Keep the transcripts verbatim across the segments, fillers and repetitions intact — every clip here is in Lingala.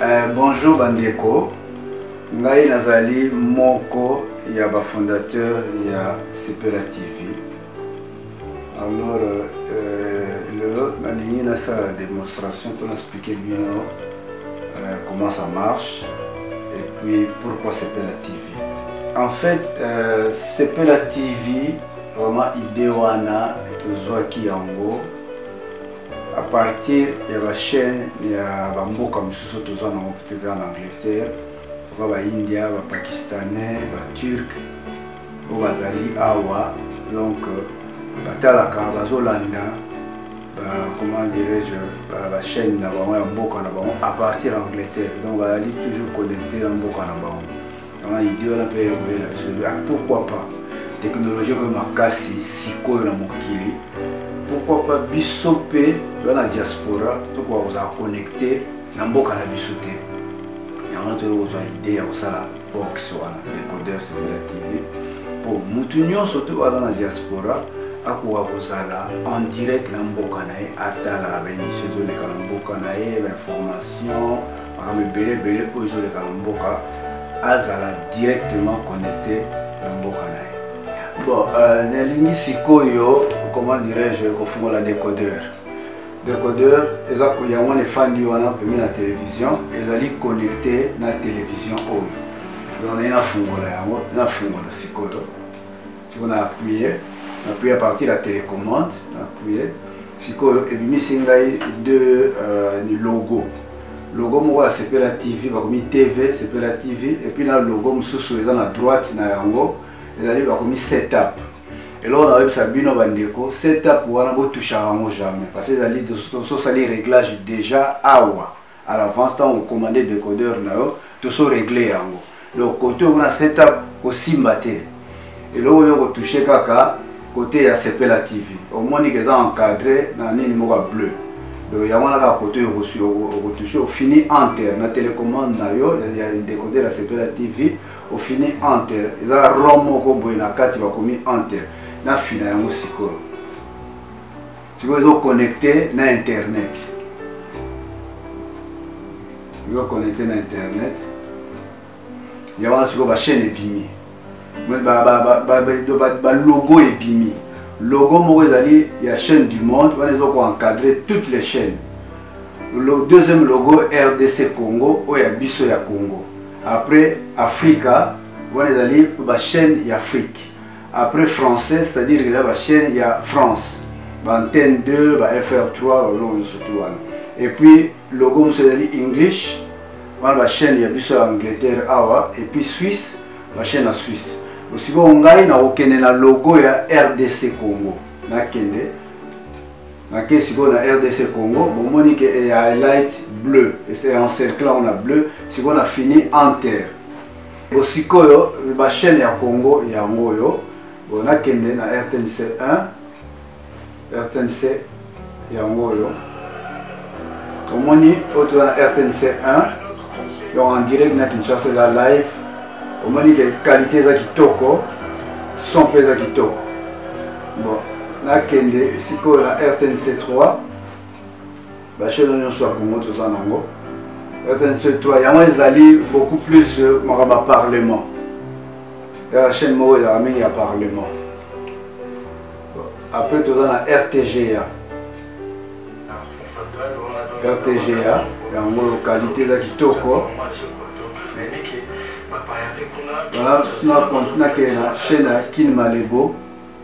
Euh, bonjour Bandeko, ngai nazali moko ya ba fondateur ya Sepela T V. Alors euh, le nalingi na sa démonstration pour expliquer bien euh, comment ça marche et puis pourquoi Sepela T V. En fait, euh, Sepela T V vraiment idée wana tozwaki yango à partir de la chaîne, il y a beaucoup comme ce soit peut-être en Angleterre, il y a India, il y a Pakistanais, il y a Turc, il y a Awa, donc il y a la Cambazolanda, comment dirais-je, la chaîne il y a beaucoup à partir d'Angleterre, donc il y a toujours connecté dans beaucoup à donc il y a des idées, pourquoi pas, technologie comme la Kassi, Siko et la Mokili. Pourquoi pas bisope dans la diaspora, pourquoi vous a connecté dans mboka na bisote. Il y a une idée à ça box wana décodeur Sepela T V pour mutunyo surtout dans la diaspora akuwa kozala en direct na mboka na ye atala ba émission zo le mboka na ye information akame bele bele ozo le mboka azala directement connecté na mboka na ye. Bon, euh, sikoyo, comment dirais-je, qu'on la décodeur. Décodeur, il y a des fans qui ont la télévision, ils allaient connecter la télévision. Donc, il y a un fond là, un fond là, sikoyo. Si on a appuyé, on a appuyé à partir de la télécommande, on a appuyé. Sikoyo, et puis il y a deux logos. Le logo moi Sepela T V, comme T V, Sepela T V, et puis le logo sous à la droite, na yango. Ils allaient comme setup. Et là, on a vu ça bien au bandeko. Setup, on a beau toucher à jamais. Parce que les ça les réglages déjà à à l'avance, quand on commande le décodeur, tout ça réglé. Donc, côté on a setup aussi maté. Et là, on a touché kaka côté à Sepela T V. Au moins, ils ont encadré dans un numéro bleu. Donc, il y a un côté on touché au fini enter. Dans la télécommande, il y a un décodeur à Sepela T V. Au fini enter, ils ont romo ko boy na kati va commis enter na fina yango siko. Siko ils ont connecté na internet. Ils ont connecté na internet. Il y a un siko ba chaîne epimi. Ba ba ba ba ba logo epimi. Logo mo ezali ya chaîne du monde, ils ont encadré toutes les chaînes. Le deuxième logo R D C Congo ou ya biso ya Congo. Après Africa, vous allez pour la chaîne Afrique. Après français, c'est-à-dire que la chaîne il France. Antenne deux, F R trois, et puis logo c'est English, la chaîne il y a plus Angleterre, et puis Suisse, la chaîne à Suisse. Aussi on a le logo il y a R D C Congo. Nakende. Nakende si on a R D C Congo, bon monique et highlight bleu, et en cercle on a bleu, si on a fini enter. Aussi koyo, la chaîne ya Congo ya ngoyo, on a kende na R T N C un, R T N C ya ngoyo. Au moni autre na R T N C un, donc en direct na Kinshasa la live, au moni que qualité za kitoko, son pesa kitoko. Bon, na kende si koyo na R T N C trois. La chaîne de soit Congo tout ça nango. R T N C trois, il y a des alliés beaucoup plus euh, parlement. La chaîne Mo il y a un parlement. Après tout ça R T G A. R T G A, il y a une localité là qui toque. Voilà, on a continué la chaîne Kin Malebo.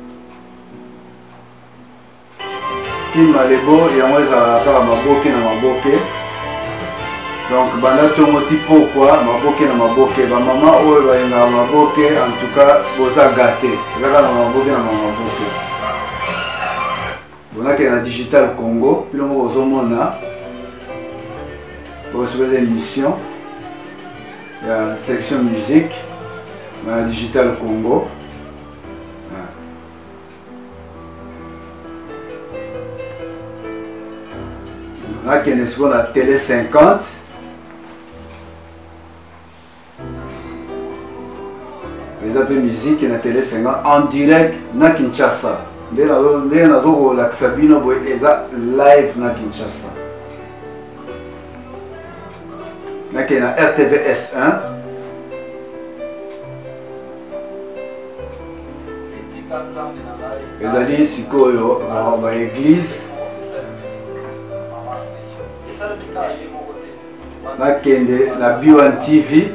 Kin Malebo, il y a un à Maboke na Maboke. Donc, banda tomoti pourquoi Maboke na Maboke. Ba maman ou ba na Maboke, en tout cas, boza gâté. Là na Maboke na Maboke. On a que la Digital Congo, puis on va au Mona pour recevoir des émissions. Il y a la section musique, la Digital Congo. On a qu'une seconde la télé cinquante. Les appels musique et la télé cinquante en direct na Kinshasa. Dès la zone la Sabino boy eza live na Kinshasa. nakende na R T V S un. ezali sikoyo ba église nakende na B one T V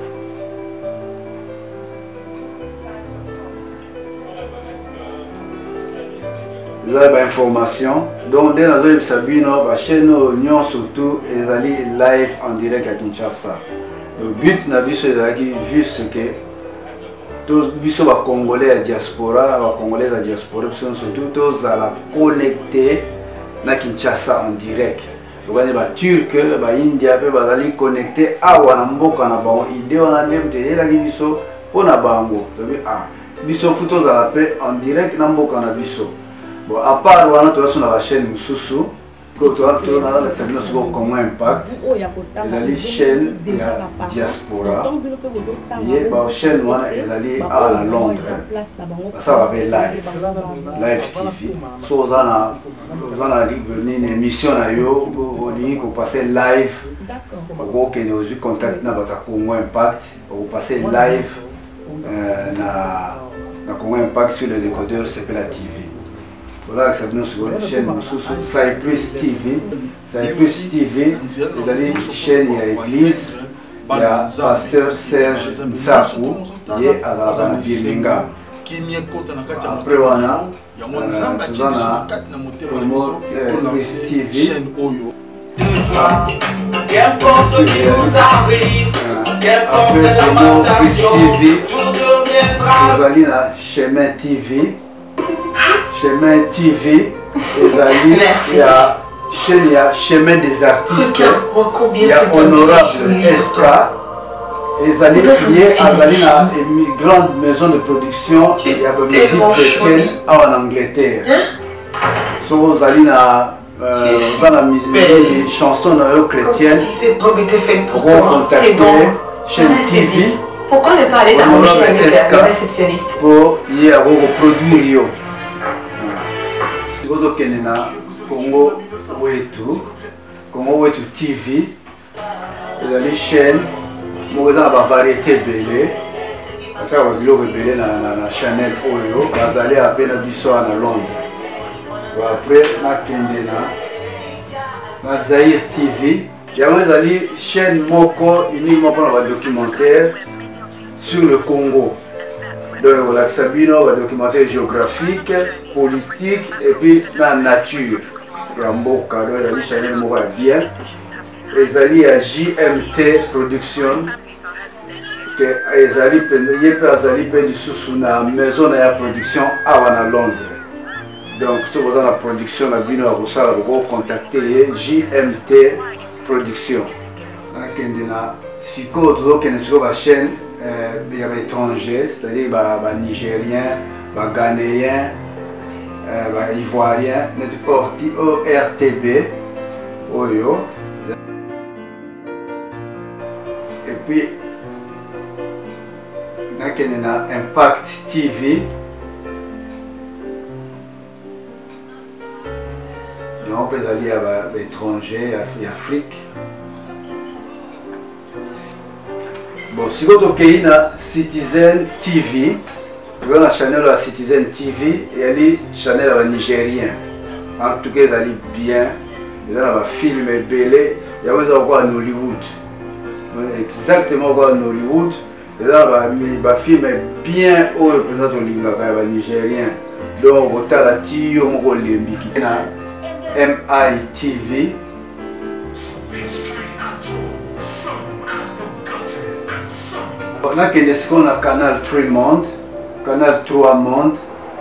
ezali ba information donc nde nazoyebisa bino bachaîne oyo nyonso tu ezali live en direct à Kinshasa. Le but na biso ezalaki juste que biso ba congolais ya diaspora ba congolais ya diaspora biso surtout tozala connecté na Kinshasa en direct. Lokani ba turc ba india pe bazali connecté awa na mboka na bango idée wana nde muteyelaki biso mpona bango tobi ah biso fu tozala pe en direct na mboka na biso. Bon à part wana toza na ba chaîne mosusu Comment Impact, la chaîne de la diaspora, et la chaîne à la Londres, ça va faire live, live T V. So on a une émission à yo, on passer live, on a contact na Comment Impact, on passer live na Comment Impact sur le décodeur c'est la T V. Voilà que ça vient sur la chaîne Cyprus T V. Cyprus T V, c'est une chaîne il y a l'église, il y a pasteur Serge Nsaku, qui est à la Birmingham. Après on a Cyprus T V. Qu'importe ce qui nous arrive, qu'importe la lamentation, tout deviendra. Vous allez à Chemin T V. Chemin T V, il y a Chemin des artistes, il y a Honorable S K, et il y a une grande maison de production, il y a une musique chrétienne en Angleterre. So, vous allez dans la musique, les chansons chrétiennes, vous contacter Chemin T V. Pourquoi ne pas aller t'arranger avec le réceptionniste pour y avoir produire. Congo Wetu, Congo Wetu T V, les chaînes, nous avons la variété belé, parce que nous avons belé dans la Chanel Oyo, nous allons à peine du soir à Londres. Après, nous avons la Zaïre T V, il y a une chaîne Moko, uniquement pour le documentaire sur le Congo. Donc, la Sabino va documentaire géographique, politique et puis la nature. Il y a un beau cadeau, il y a une chaîne qui bien. Ils allaient à J M T Production. Ils allaient sous la maison de la production à Londres. Donc, si vous avez la production, vous allez contacter J M T Production. Si vous avez une chaîne, il y a des étrangers, c'est-à-dire les Nigériens, les Ghanéens, les Ivoiriens, les O R T B, Oyo. Et puis, il y a Impact T V. Donc, on peut aller à l'étranger, à l'Afrique. Bon, si vous avez na Citizen T V, vous avez la chaîne de Citizen T V et elle est chaîne de Nigérien. En tout cas, elle est bien. Vous avez un film belé, il y a un Hollywood. Exactement comme Hollywood. Vous avez un film bien haut représentant le Nigérien. Donc, vous avez la Tio Morolembi qui est M I T V. On a un canal trois Monde, canal trois Monde,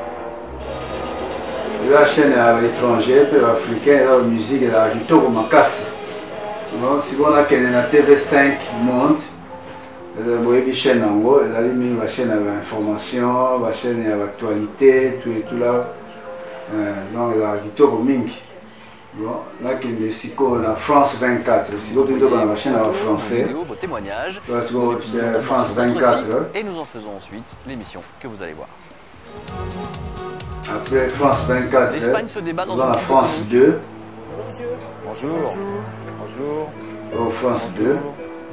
la chaîne à l'étranger, africaine, la musique, la guitare, ma casse. Si on a un T V cinq Monde, la chaîne en haut, la chaîne à l'information, la chaîne à l'actualité, tout et tout là. Donc la guitare mingi. Bon, là, il y a France vingt-quatre. Si vous avez la chaîne en français, vos témoignages, France vingt-quatre. Et nous en faisons ensuite l'émission que vous allez voir. Après France vingt-quatre, l'Espagne se débat dans la France deux. Bonjour. Bonjour. Bonjour. Au France deux.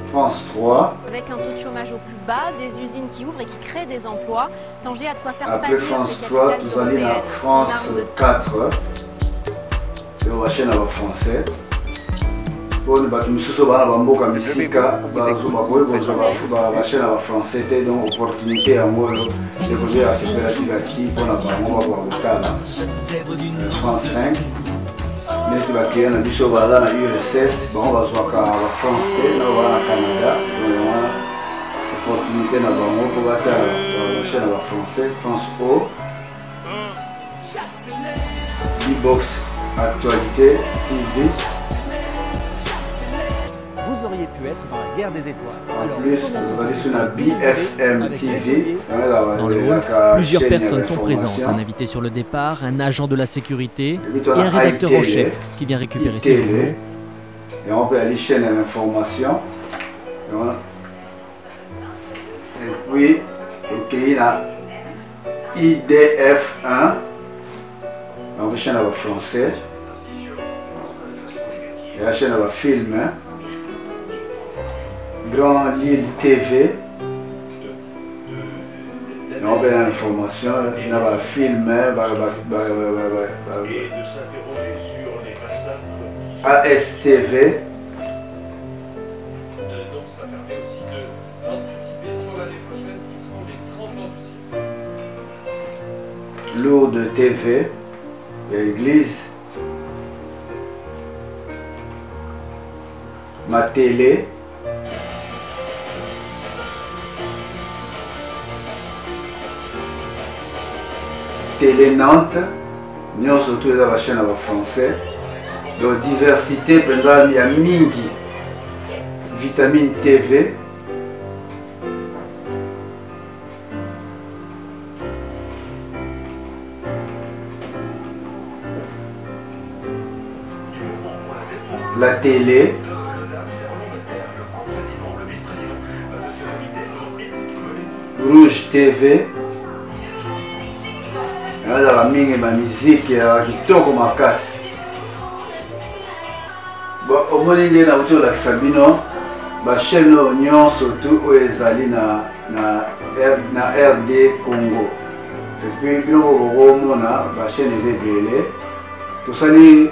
France trois. Avec un taux de chômage au plus bas, des usines qui ouvrent et qui créent des emplois, Tanger a de quoi faire après pâlir France les trois, capitales vous allez européennes. à France quatre. C'est la chaîne français. Pour les bâtiments sous bas, bamboka misika, bazo bakoy bozo ba ba chaîne français te donc opportunité à moi de revenir à cette période pour la bango ba botala. France cinq. Mais tu vas créer un biso bala na U R S S, bon va zo ka la France te na va Canada, donc opportunité na bango pour bata la chaîne français, France O. B-Box Actualité T V. Vous auriez pu être dans la guerre des étoiles. En Alors, plus, vous allez sur la B F M T V. Dans le hall, plusieurs personnes sont présentes. Un invité sur le départ, un agent de la sécurité et un rédacteur en chef qui vient récupérer ses journaux. Et on peut aller chaîne d'information. Et puis, ok, il y a I D F un. On peut chaîne à français. Et la chaîne à film. Grand Lille T V. On a l'information, on a un film, A S T V. Donc ça permet aussi d'anticiper sur l'année prochaine qui seront les trente ans du ciel. Lourdes T V, l'église. Ma télé. Télé Nantes, nous surtout la chaîne en français. Donc diversité, pendant il y a Mingi, Vitamine T V. La télé. Rouge T V. La mingi ma musique ya kitoko makasi. Bon, au moins il y a autour la Sabino, ba chaîne nyonso surtout oyo ezali na na na R D Congo. Et puis bino bokomona ba chaîne ezebele. Tosali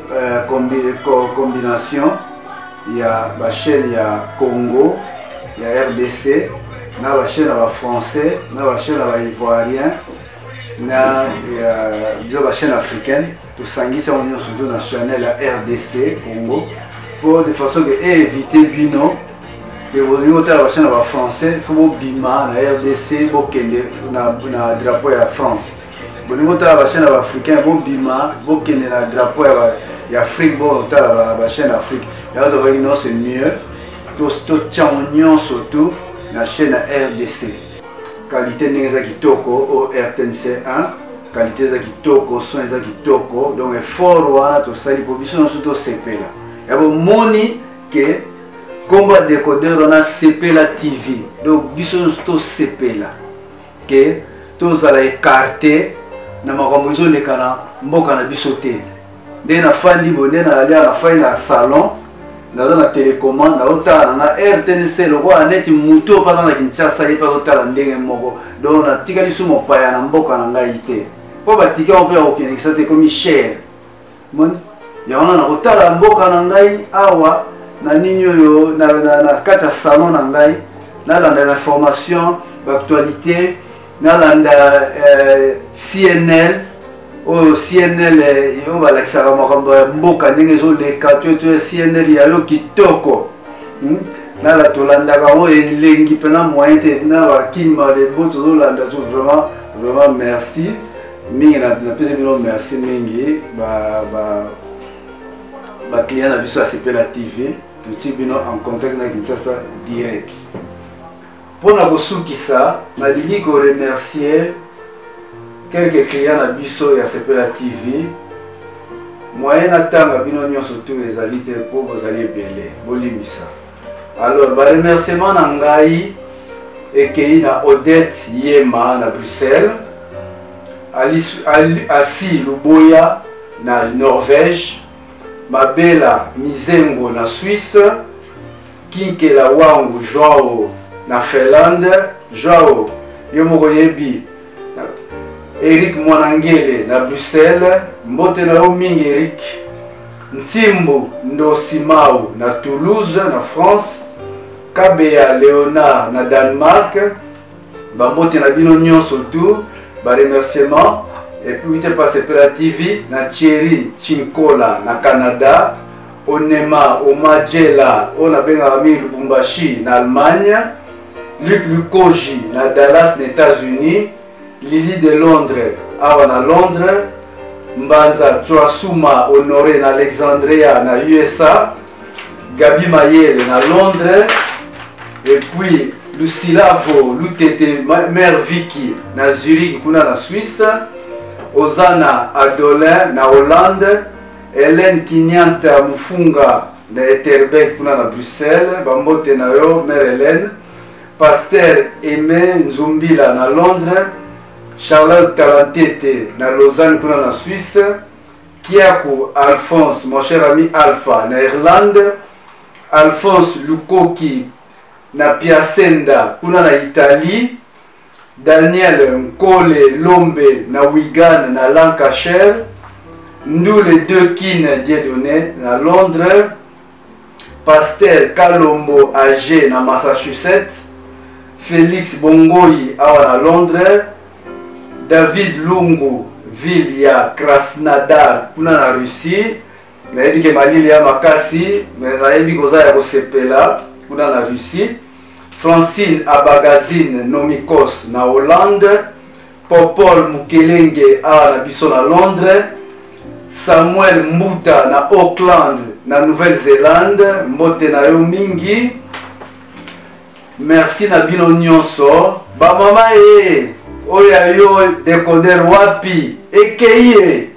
combinaison ya ba chaîne ya Congo, ya R D C, na ba chaîne ya français, na ba chaîne ya ivoirien. Na la chaîne africaine, tout ça on est surtout dans la chaîne la R D C Congo pour de façon que éviter bino que vous avez la chaîne français, il faut bima la R D C pour que na drapeau ya France. Vous avez la chaîne africaine, vous bima pour que na drapeau ya Afrique, pour la chaîne Afrique. Là vous c'est mieux. Tout tout tient surtout la chaîne R D C. Qualité n'est kitoko au R T N C un, qualité za kitoko, son za kitoko, donc effort wana to sali position surtout C P là. Et bon moni que combat décodeur on a C P la T V, donc biso surtout C P là. Que tous à la écarter na makambo zo le kana mboka na bisoté. Dès na fandi bonne na aller à la fin na salon. Dans la télécommande, dans la R T N C, le roi a net muto pas dans la Kinshasa, il pas dans la ndenge moko. Donc on a tigali sous mon paya na mboka na ngaité. Pour bâtir on peut aucun ça c'est comme cher. Mon, il y a on a retard la mboka na ngai awa na ninyo yo na na na kata salon na ngai na la l'information, l'actualité, na la C N L. Oh, C N L, on va l'accélérer à mboka ndenge zo le quatre C N L ya yo kitoko. Na la tolanda ka o elengi pena moyen te na ba kima de boto zo landa tout vraiment vraiment merci. Mingi na na pese bino merci mingi ba ba ba client na biso a C P la T V, tout bino en contact na Kinshasa direct. Pour na kosuki ça, na ligi ko remercier quelques clients à biso et à C P la T V. Moyen à temps à bino surtout les alités pour vous aller belé. Bolimisa. Alors, bah remerciement à Ngai et qui na Odette Yema na Bruxelles. Assi Luboya na Norvège. Mabela Mizengo na Suisse. Kinkela wangu Joao na Finlande. Joao yo moko yebi Eric Mwanangele na Bruxelles. Mbote na yo mingi Eric. Nsimbu Ndosimau na Toulouse na France. Kabea Léonard na Danemark. Bambote na bino nyonso tout. Ba remerciement. Et puis tu passes par T V na Thierry Chinkola na Canada. Onema Omajela ona benga ami Lubumbashi na Allemagne. Luc Lukoji na Dallas na États-Unis. Lily de Londres awa na Londres. Mbanza Chouasuma Honoré na Alexandria na U S A. Gabi Mayele na Londres. Et puis Lucilavo Lutete Mère Vicky na Zurich kuna na Suisse. Ozana Adolin na Hollande. Hélène Kinyanta Mufunga na Etterbeek kuna na Bruxelles. Bambote na yo Mère Hélène. Pasteur Aimé Nzumbila na Londres. Charlotte Talantete na Lausanne kuna na Suisse. Kiaku Alphonse, mon cher ami Alpha na Irlande. Alphonse Lukoki na Piacenda kuna na Italie. Daniel Nkole Lombe na Wigan na Lancashire. Ndoule Deukine Dieudonné na Londres. Pasteur Kalombo Age na Massachusetts. Félix Bongoi awa na Londres. David Lungu ville ya Krasnodar kuna na Russie. Nayebi ke malili ya makasi mais nayebi koza ya kosepela kuna na Russie. Francine Abagazine Nomikos na Hollande. Popol Mukelenge awa na biso na Londres. Samuel Mbuta na Auckland na Nouvelle-Zélande. Mbote na yo mingi. Merci na bino nyonso. Ba mama e oya yo decoder wapi ekeye